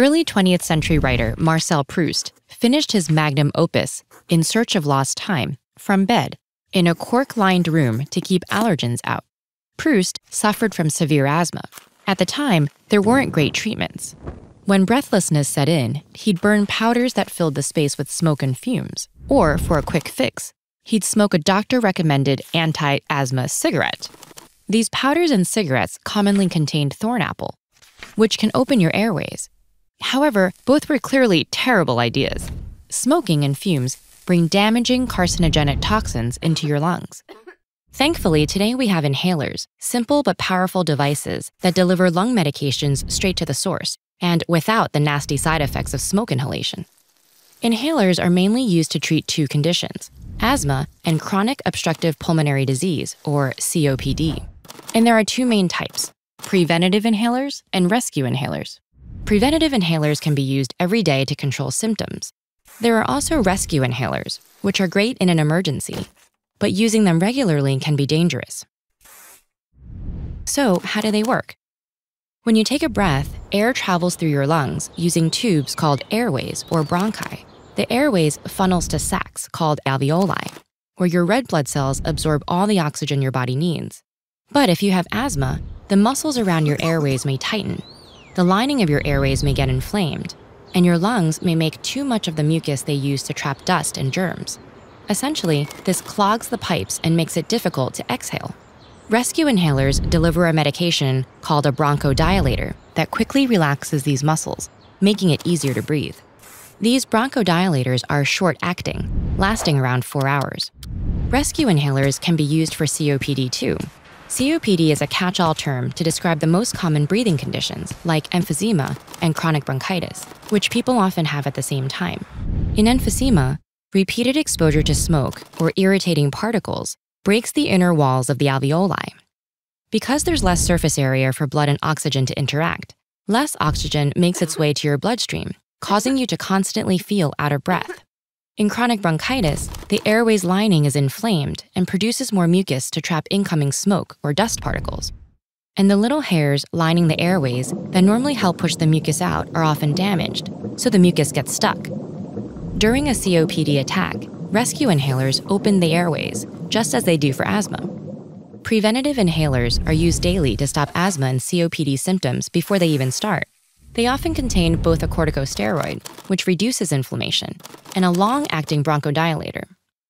Early 20th century writer Marcel Proust finished his magnum opus, In Search of Lost Time, from bed, in a cork-lined room to keep allergens out. Proust suffered from severe asthma. At the time, there weren't great treatments. When breathlessness set in, he'd burn powders that filled the space with smoke and fumes. Or, for a quick fix, he'd smoke a doctor-recommended anti-asthma cigarette. These powders and cigarettes commonly contained thornapple, which can open your airways. However, both were clearly terrible ideas. Smoking and fumes bring damaging carcinogenic toxins into your lungs. Thankfully, today we have inhalers, simple but powerful devices that deliver lung medications straight to the source and without the nasty side effects of smoke inhalation. Inhalers are mainly used to treat two conditions, asthma and chronic obstructive pulmonary disease, or COPD. And there are two main types, preventative inhalers and rescue inhalers. Preventative inhalers can be used every day to control symptoms. There are also rescue inhalers, which are great in an emergency, but using them regularly can be dangerous. So, how do they work? When you take a breath, air travels through your lungs using tubes called airways or bronchi. The airways funnels to sacs called alveoli, where your red blood cells absorb all the oxygen your body needs. But if you have asthma, the muscles around your airways may tighten. The lining of your airways may get inflamed, and your lungs may make too much of the mucus they use to trap dust and germs. Essentially, this clogs the pipes and makes it difficult to exhale. Rescue inhalers deliver a medication called a bronchodilator that quickly relaxes these muscles, making it easier to breathe. These bronchodilators are short-acting, lasting around 4 hours. Rescue inhalers can be used for COPD too. COPD is a catch-all term to describe the most common breathing conditions like emphysema and chronic bronchitis, which people often have at the same time. In emphysema, repeated exposure to smoke or irritating particles breaks the inner walls of the alveoli. Because there's less surface area for blood and oxygen to interact, less oxygen makes its way to your bloodstream, causing you to constantly feel out of breath. In chronic bronchitis, the airways lining is inflamed and produces more mucus to trap incoming smoke or dust particles. And the little hairs lining the airways that normally help push the mucus out are often damaged, so the mucus gets stuck. During a COPD attack, rescue inhalers open the airways, just as they do for asthma. Preventative inhalers are used daily to stop asthma and COPD symptoms before they even start. They often contain both a corticosteroid, which reduces inflammation, and a long-acting bronchodilator.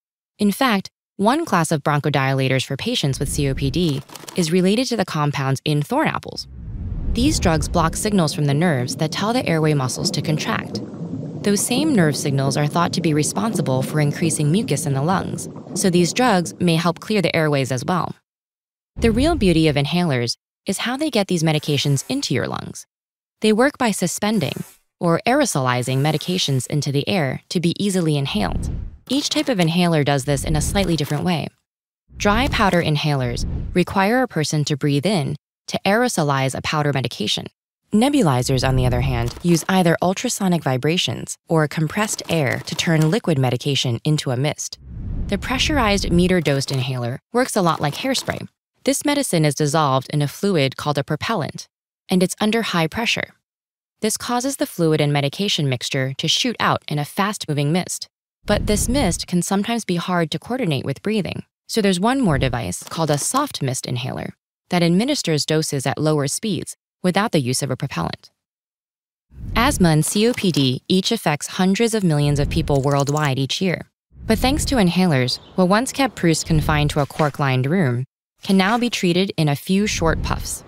In fact, one class of bronchodilators for patients with COPD is related to the compounds in thorn apples. These drugs block signals from the nerves that tell the airway muscles to contract. Those same nerve signals are thought to be responsible for increasing mucus in the lungs, so these drugs may help clear the airways as well. The real beauty of inhalers is how they get these medications into your lungs. They work by suspending or aerosolizing medications into the air to be easily inhaled. Each type of inhaler does this in a slightly different way. Dry powder inhalers require a person to breathe in to aerosolize a powder medication. Nebulizers, on the other hand, use either ultrasonic vibrations or compressed air to turn liquid medication into a mist. The pressurized meter-dosed inhaler works a lot like hairspray. This medicine is dissolved in a fluid called a propellant, and it's under high pressure. This causes the fluid and medication mixture to shoot out in a fast-moving mist. But this mist can sometimes be hard to coordinate with breathing, so there's one more device called a soft mist inhaler that administers doses at lower speeds without the use of a propellant. Asthma and COPD each affects hundreds of millions of people worldwide each year. But thanks to inhalers, what once kept Proust confined to a cork-lined room can now be treated in a few short puffs.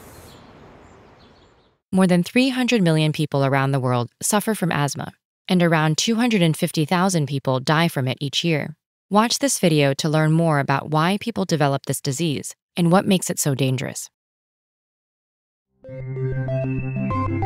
More than 300 million people around the world suffer from asthma, and around 250,000 people die from it each year. Watch this video to learn more about why people develop this disease and what makes it so dangerous.